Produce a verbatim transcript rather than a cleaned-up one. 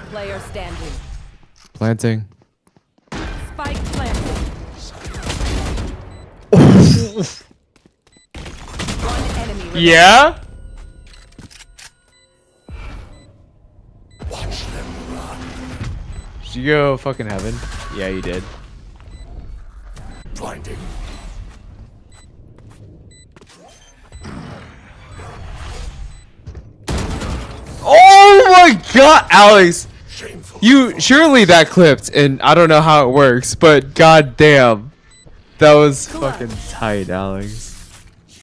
player standing. Planting. Spike planted. One enemy remaining. Yeah? Watch them run. Did you go fucking heaven? Yeah, you did. Blinding. Oh my god, Alex! Shameful. You surely that clipped, and I don't know how it works, but god damn. That was fucking tight, Alex.